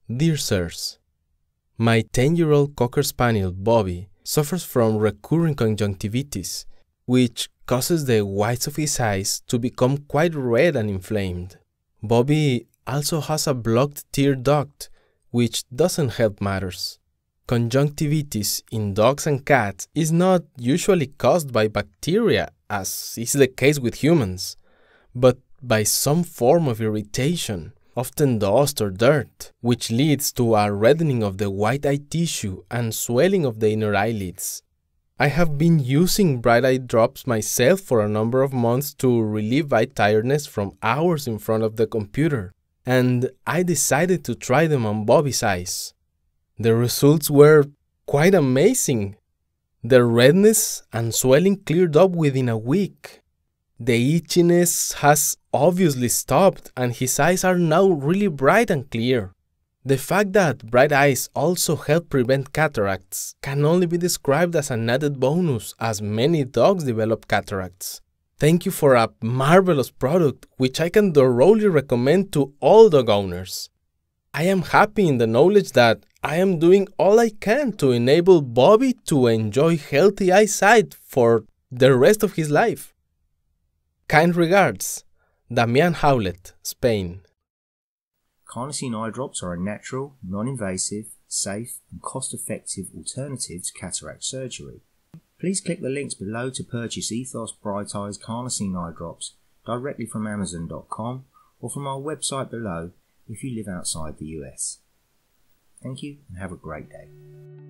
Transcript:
Dear Sirs, my 10-year-old Cocker Spaniel, Bobby, suffers from recurring conjunctivitis, which causes the whites of his eyes to become quite red and inflamed. Bobby also has a blocked tear duct, which doesn't help matters. Conjunctivitis in dogs and cats is not usually caused by bacteria, as is the case with humans, but by some form of irritation, often dust or dirt, which leads to a reddening of the white eye tissue and swelling of the inner eyelids. I have been using bright eye drops myself for a number of months to relieve eye tiredness from hours in front of the computer, and I decided to try them on Bobby's eyes. The results were quite amazing. The redness and swelling cleared up within a week. The itchiness has obviously stopped and his eyes are now really bright and clear. The fact that bright eyes also help prevent cataracts can only be described as an added bonus, as many dogs develop cataracts. Thank you for a marvelous product which I can thoroughly recommend to all dog owners. I am happy in the knowledge that I am doing all I can to enable Bobby to enjoy healthy eyesight for the rest of his life. Kind regards, Damian Howlett, Spain. Carnosine eye drops are a natural, non-invasive, safe and cost-effective alternative to cataract surgery. Please click the links below to purchase Ethos Bright Eyes Carnosine eye drops directly from Amazon.com or from our website below if you live outside the US. Thank you and have a great day.